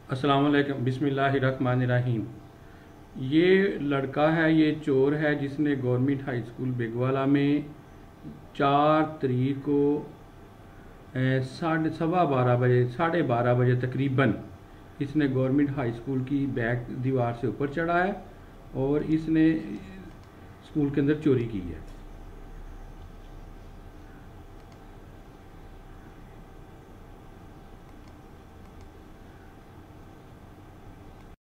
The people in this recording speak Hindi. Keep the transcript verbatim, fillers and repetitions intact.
अस्सलाम वालेकुम बिस्मिल्लाहिर्रहमानिर्रहीम। ये लड़का है, ये चोर है जिसने गवर्नमेंट हाई स्कूल बेगवाला में चार तरीक को साढ़े सवा बारह बजे साढ़े बारह बजे तकरीबन इसने गवर्नमेंट हाई स्कूल की बैक दीवार से ऊपर चढ़ा है और इसने स्कूल के अंदर चोरी की है।